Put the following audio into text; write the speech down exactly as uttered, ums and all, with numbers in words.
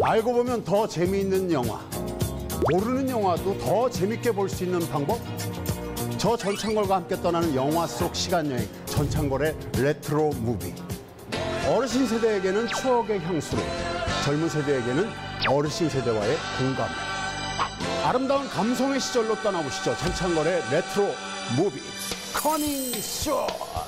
알고 보면 더 재미있는 영화, 모르는 영화도 더 재밌게 볼 수 있는 방법? 저 전창걸과 함께 떠나는 영화 속 시간여행, 전창걸의 레트로 무비. 어르신 세대에게는 추억의 향수로, 젊은 세대에게는 어르신 세대와의 공감. 아름다운 감성의 시절로 떠나보시죠. 전창걸의 레트로 무비 커닝 쇼.